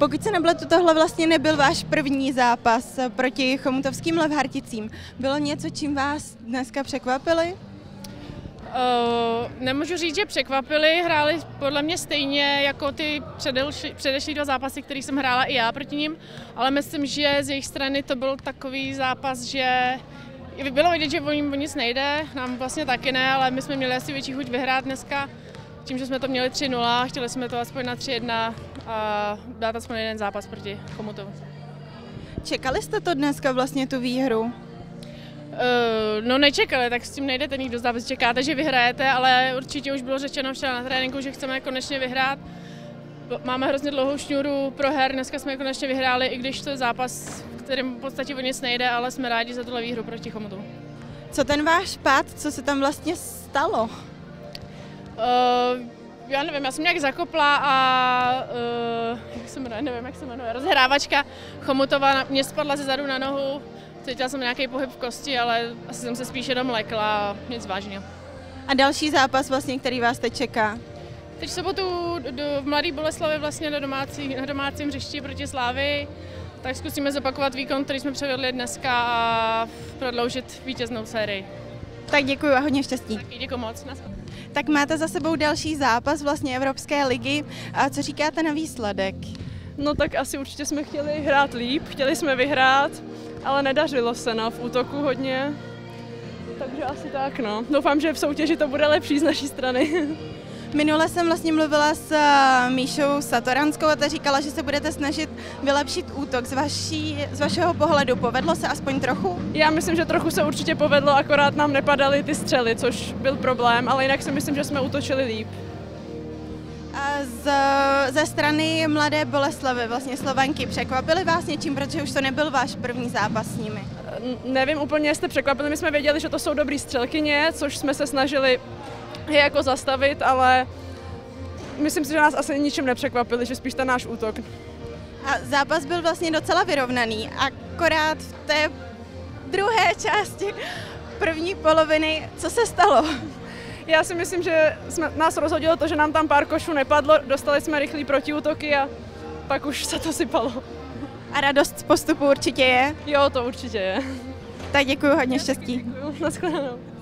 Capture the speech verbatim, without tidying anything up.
Pokud se nepletu, tohle vlastně nebyl váš první zápas proti chomutovským Levharticím. Bylo něco, čím vás dneska překvapili? Uh, nemůžu říct, že překvapili, hráli podle mě stejně jako ty předešlý, předešlý dva zápasy, který jsem hrála i já proti ním, ale myslím, že z jejich strany to byl takový zápas, že bylo vidět, že o ním o nic nejde, nám vlastně taky ne, ale my jsme měli asi větší chuť vyhrát dneska, tím, že jsme to měli tři nula, chtěli jsme to aspoň na tři jedna a dát aspoň jeden zápas proti Chomutovu. Čekali jste to dneska vlastně tu výhru? Uh, no nečekali, tak s tím nejdete nikdo z zápasu, čekáte, že vyhrajete, ale určitě už bylo řečeno včera na tréninku, že chceme konečně vyhrát. Máme hrozně dlouhou šňůru pro her, dneska jsme konečně vyhráli, i když to je zápas, kterým v podstatě o nic nejde, ale jsme rádi za tuhle výhru proti Chomutovu. Co ten váš pád, co se tam vlastně stalo? Uh, já nevím, já jsem nějak zakopla a uh, jak se jmenuje, nevím, jak se jmenuje, rozhrávačka Chomutova mě spadla ze zadu na nohu. Cítila jsem nějaký pohyb v kosti, ale asi jsem se spíš jenom lekla, nic vážného. A další zápas, vlastně, který vás teď čeká? Teď v sobotu do, v Mladé Boleslavi vlastně na, domácí, na domácím hřišti proti Slávii, tak zkusíme zopakovat výkon, který jsme převedli dneska a prodloužit vítěznou sérii. Tak děkuji a hodně štěstí. Taky děkuji moc. Tak máte za sebou další zápas vlastně Evropské ligy. A co říkáte na výsledek? No tak asi určitě jsme chtěli hrát líp, chtěli jsme vyhrát, ale nedařilo se no, v útoku hodně, takže asi tak no. Doufám, že v soutěži to bude lepší z naší strany. Minule jsem vlastně mluvila s Míšou Satoranskou a ta říkala, že se budete snažit vylepšit útok. Z, vaší, z vašeho pohledu povedlo se aspoň trochu? Já myslím, že trochu se určitě povedlo, akorát nám nepadaly ty střely, což byl problém, ale jinak si myslím, že jsme útočili líp. A z, ze strany Mladé Boleslavy, vlastně Slovanky, překvapili vás něčím, protože už to nebyl váš první zápas s nimi? Nevím úplně, jestli překvapili, my jsme věděli, že to jsou dobrý střelkyně, což jsme se snažili je jako zastavit, ale myslím si, že nás asi ničím nepřekvapili, že spíš ten náš útok. A zápas byl vlastně docela vyrovnaný, akorát v té druhé části první poloviny, co se stalo? Já si myslím, že jsme, nás rozhodilo to, že nám tam pár košů nepadlo, dostali jsme rychlý protiútoky a pak už se to sypalo. A radost z postupu určitě je? Jo, to určitě je. Tak děkuji, hodně štěstí. Děkuji, nashledanou.